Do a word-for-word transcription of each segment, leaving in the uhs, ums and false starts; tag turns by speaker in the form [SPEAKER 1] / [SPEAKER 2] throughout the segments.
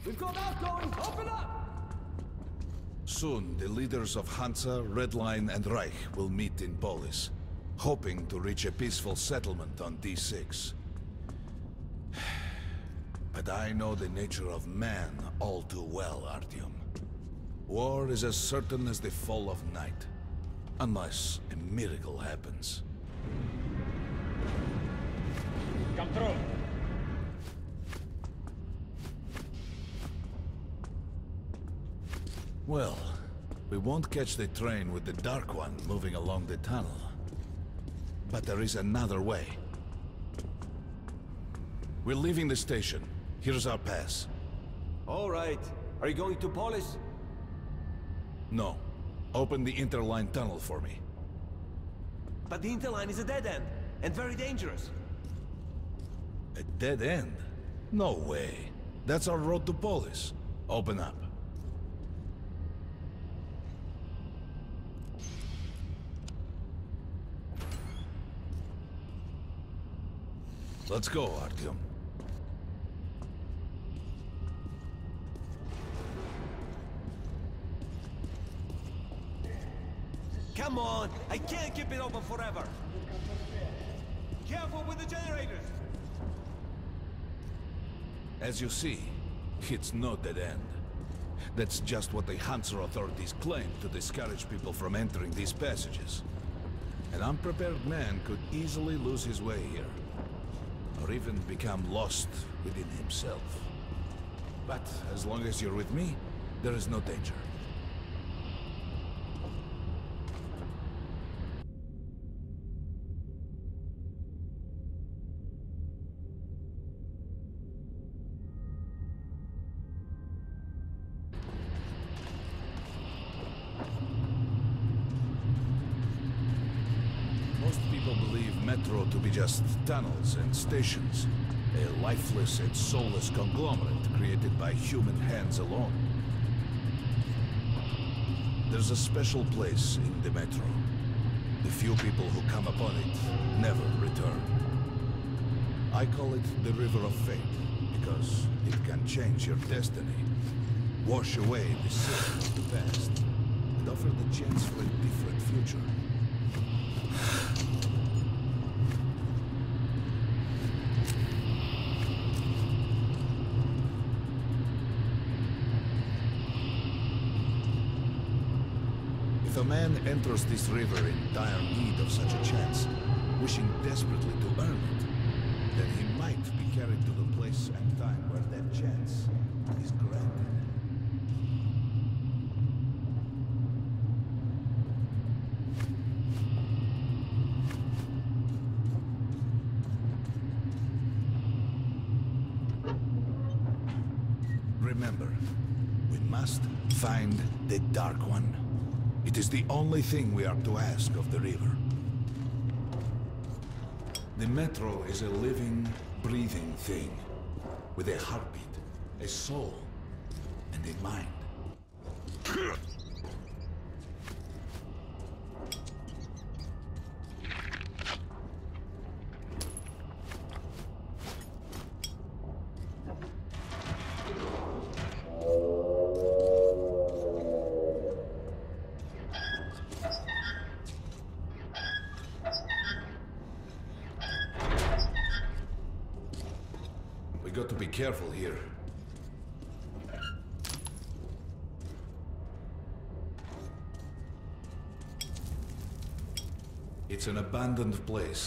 [SPEAKER 1] We've got outgoings! Open up!
[SPEAKER 2] Soon, the leaders of Hansa, Red Line, and Reich will meet in Polis, hoping to reach a peaceful settlement on D six. But I know the nature of man all too well, Artyom. War is as certain as the fall of night, unless a miracle happens.
[SPEAKER 3] Come through.
[SPEAKER 2] Well, we won't catch the train with the Dark One moving along the tunnel. But there is another way. We're leaving the station. Here's our pass.
[SPEAKER 1] All right. Are you going to Polis?
[SPEAKER 2] No. Open the interline tunnel for me.
[SPEAKER 1] But the interline is a dead end, and very dangerous.
[SPEAKER 2] A dead end? No way. That's our road to Polis. Open up. Let's go, Artyom.
[SPEAKER 1] Come on! I can't keep it open forever! Careful with the generators!
[SPEAKER 2] As you see, it's no dead end. That's just what the Hansa authorities claim to discourage people from entering these passages. An unprepared man could easily lose his way here, or even become lost within himself. But as long as you're with me, there is no danger. Metro to be just tunnels and stations, a lifeless and soulless conglomerate created by human hands alone. There's a special place in the Metro. The few people who come upon it never return. I call it the River of Fate, because it can change your destiny, wash away the sin of the past, and offer the chance for a different future. If a man enters this river in dire need of such a chance, wishing desperately to earn it, then he might be carried to the place and time where that chance is granted. Remember, we must find the Dark One. It is the only thing we are to ask of the river. The Metro is a living, breathing thing, with a heartbeat, a soul, and a mind. Got to be careful here. It's an abandoned place.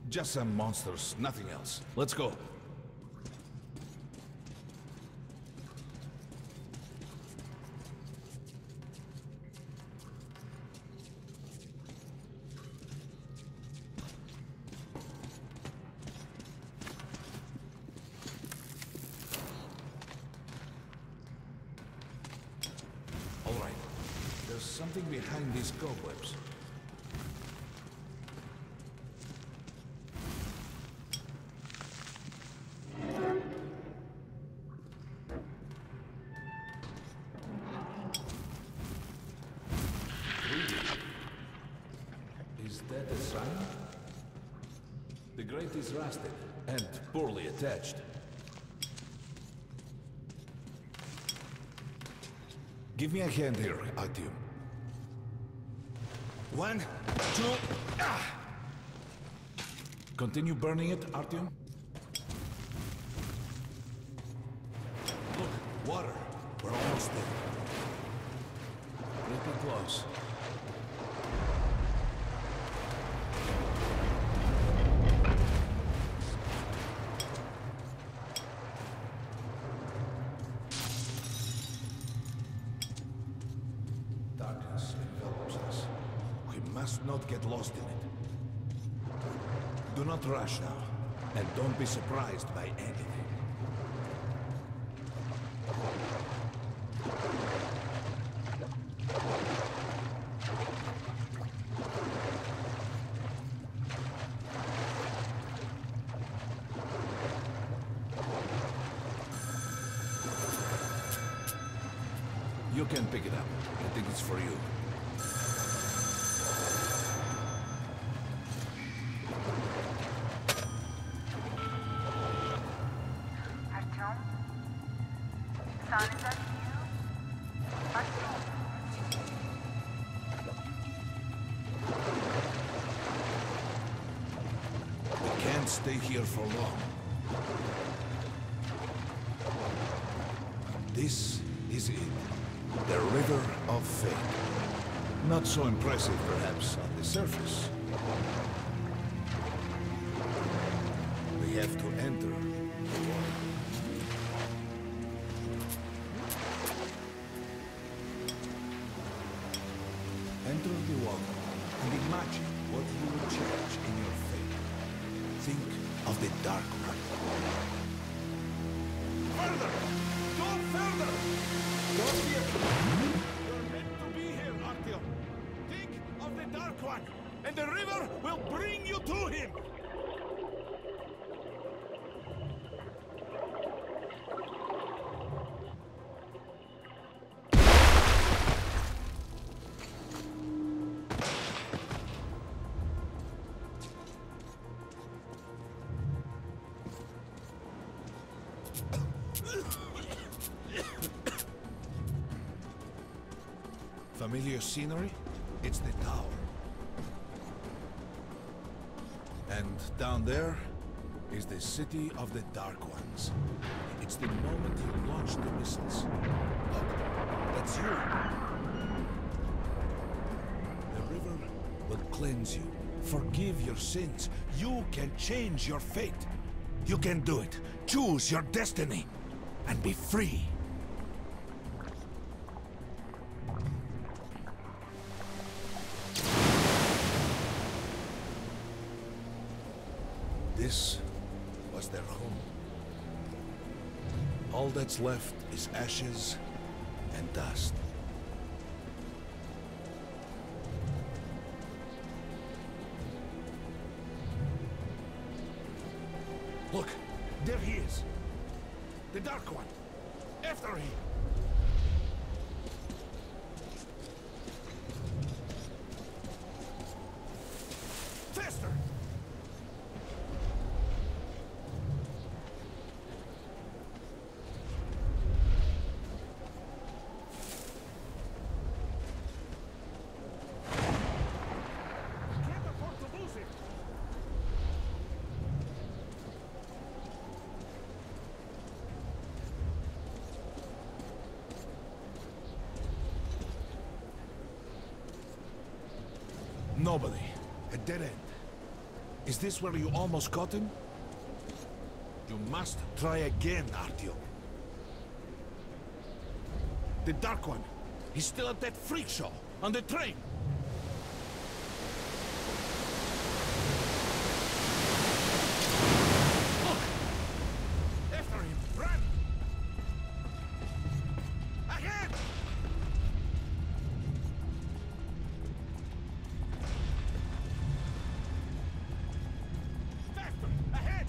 [SPEAKER 2] Just some monsters, nothing else. Let's go. All right. There's something behind these cobwebs. Is that a sign? The grate is rusted and poorly attached. Give me a hand here, Artyom. One, two, ah! Continue burning it, Artyom. Look, water. We're almost there. Pretty close. Darkness envelops us. We must not get lost in it. Do not rush now, and don't be surprised by anything. You can pick it up. I think it's for you.
[SPEAKER 4] Artyom? Son, is that you? Artyom?
[SPEAKER 2] We can't stay here for long. This is it. The River of Fate. Not so impressive, perhaps, on the surface. We have to enter the water. Enter the water and imagine what you would change in your fate. Think of the Dark One. Further! Go further! Don't be afraid. You're meant to be here, Artyom. Think of the Dark One, and the river will bring you to him. Familiar scenery? It's the tower. And down there is the city of the Dark Ones. It's the moment you launch the missiles. Look, that's you. The river will cleanse you, forgive your sins. You can change your fate. You can do it. Choose your destiny and be free. This was their home. All that's left is ashes and dust. Look, there he is. The Dark One. After him. Faster! Nobody. A dead end. Is this where you almost caught him? You must try again, Artyom. The Dark One. He's still at that freak show, on the train. Look! After him, run! Ahead! Faster! Ahead!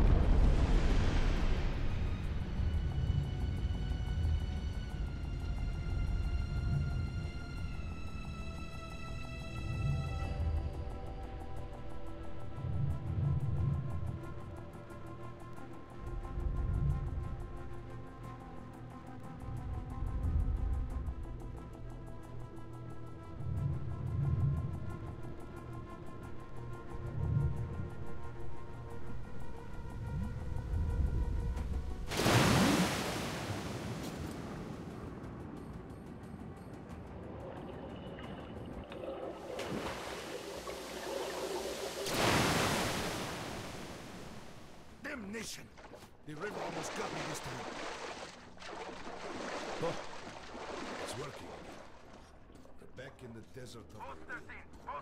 [SPEAKER 2] Damnation! The river almost got me this time. Oh, it's working. We're back in the desert of...
[SPEAKER 4] Booster team,